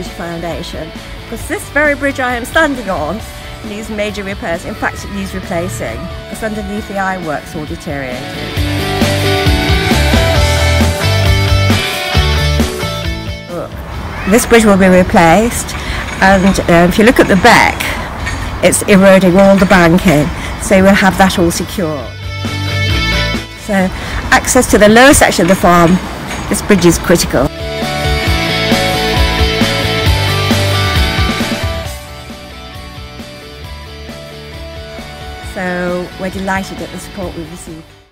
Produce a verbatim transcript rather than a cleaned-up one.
bridge foundation, because this very bridge I am standing on needs major repairs. In fact, it needs replacing, because underneath the ironwork's all deteriorated. This bridge will be replaced, and uh, if you look at the back, it's eroding all the banking, so we'll have that all secure. So access to the lower section of the farm, this bridge is critical. So we're delighted at the support we've received.